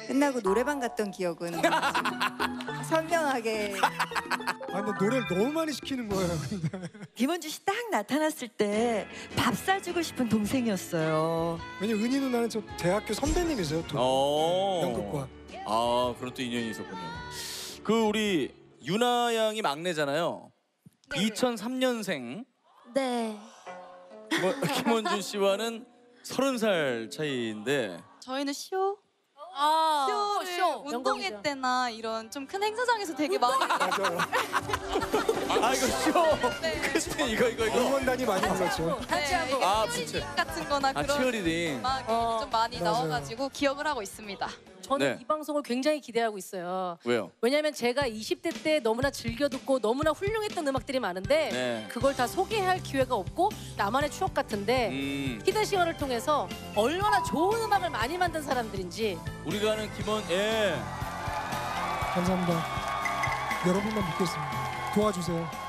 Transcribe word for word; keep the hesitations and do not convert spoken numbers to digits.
끝나고 노래방 갔던 기억은 선명하게. 아 근데 노래를 너무 많이 시키는 거예요. 근데. 김원주 씨 딱 나타났을 때 밥 사주고 싶은 동생이었어요. 왜냐면 은희 누나는 저 대학교 선배님이세요. 또 어. 연극과. 아 그런 또 인연이 있었군요. 그 우리 유나 양이 막내잖아요. 네. 이천삼 년생. 네. 뭐, 김원준 씨와는 서른 살 차이인데. 저희는 쇼? 아, 쇼를 쇼. 운동회 영광이죠. 때나 이런 좀 큰 행사장에서 되게 많이 맞아요. 아 이거 쇼. 네. 크리스틴 이거 이거 이거. 응원단이 많이 불렀죠. 같이 하고. 이게 아, 치어리딩 진짜. 같은 거나 아 그런 치어리딩. 음악이 어. 좀 많이 맞아요. 나와가지고 기억을 하고 있습니다. 저는 네. 이 방송을 굉장히 기대하고 있어요. 왜요? 왜냐면 제가 이십 대 때 너무나 즐겨 듣고 너무나 훌륭했던 음악들이 많은데 네. 그걸 다 소개할 기회가 없고 나만의 추억 같은데 음. 히든 싱어를 통해서 얼마나 좋은 음악을 많이 만든 사람들인지 우리가 아는 김원 예. 감사합니다. 여러분만 믿겠습니다. 도와주세요.